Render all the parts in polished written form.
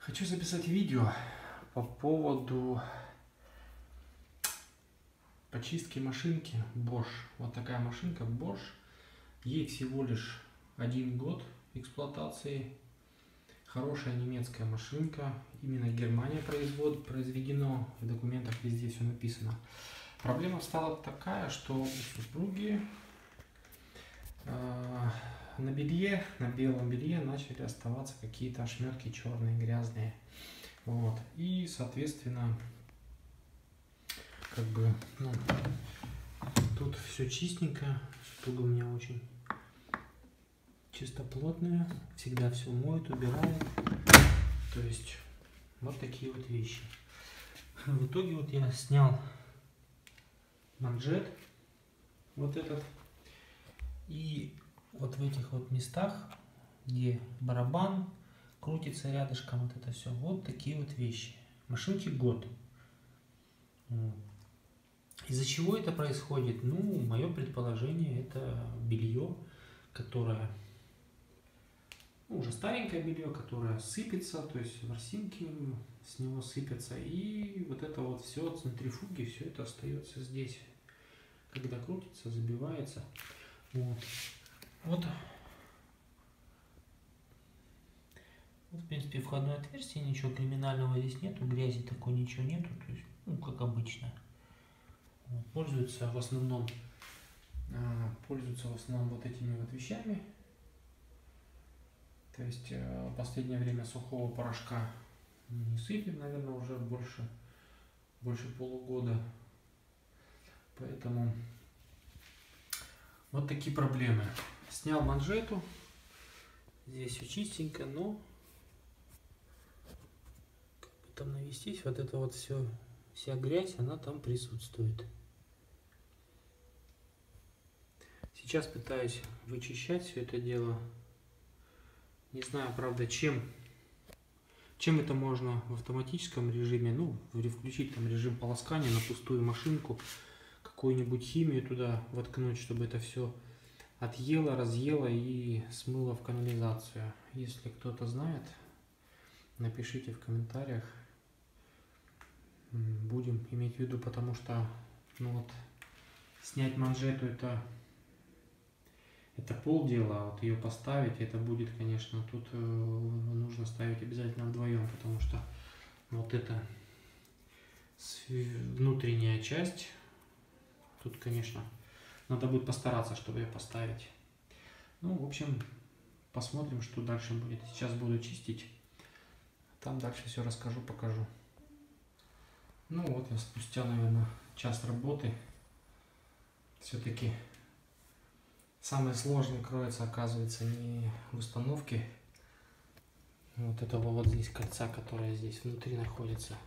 Хочу записать видео по поводу почистки машинки Bosch. Вот такая машинка Bosch. Ей всего лишь 1 год эксплуатации. Хорошая немецкая машинка. Именно Германия произведено. В документах везде все написано. Проблема стала такая, что у супруги на белье, на белом белье начали оставаться какие-то ошметки черные, грязные. Вот. И, соответственно, тут все чистенько. Супруга у меня очень чистоплотная. Всегда все моет, убирает. То есть, вот такие вот вещи. В итоге вот я снял манжет. Вот этот. И вот в этих вот местах, где барабан крутится рядышком, вот это все, вот такие вот вещи. Машинке год. Из-за чего это происходит? Ну, мое предположение, это белье, которое, уже старенькое белье, которое сыпется, то есть ворсинки с него сыпятся, и вот это вот все от центрифуги, все это остается здесь, когда крутится, забивается. Вот, в принципе, входное отверстие, ничего криминального здесь нету, грязи такой ничего нету, то есть, как обычно. Пользуются в основном вот этими вот вещами. То есть в последнее время сухого порошка не сыпем, наверное, уже больше полугода. Поэтому вот такие проблемы. Снял манжету. Здесь все чистенько, но как бы там навестись, вот это вот вся грязь, она там присутствует. Сейчас пытаюсь вычищать все это дело. Не знаю, правда, чем это можно в автоматическом режиме, включить там режим полоскания на пустую машинку, какую-нибудь химию туда воткнуть, чтобы это все отъело, разъело и смыло в канализацию. Если кто-то знает, напишите в комментариях. Будем иметь в виду, потому что снять манжету это полдела, а вот ее поставить, это будет, конечно, тут нужно ставить обязательно вдвоем, потому что вот эта внутренняя часть, тут, конечно, надо будет постараться, чтобы ее поставить. В общем, посмотрим, что дальше будет. Сейчас буду чистить, там дальше все расскажу, покажу. Вот я спустя, наверное, час работы. Все-таки самое сложное кроется, оказывается, не в установке вот этого вот здесь кольца, которое здесь внутри находится,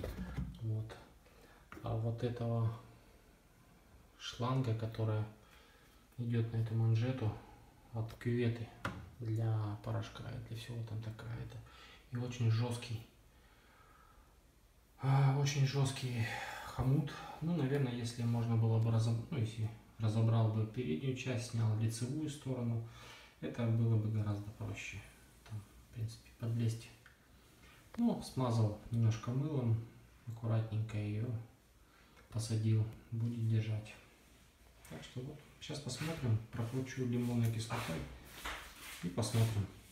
а вот этого шланга, которая идет на эту манжету от кюветы для порошка, для всего там такая-то. И очень жесткий хомут. Наверное, если можно было бы если разобрал бы переднюю часть, снял лицевую сторону, это было бы гораздо проще. Там, в принципе, подлезть. Смазал немножко мылом, аккуратненько ее посадил, будет держать. Так что вот, сейчас посмотрим, прокручу лимонной кислотой и посмотрим.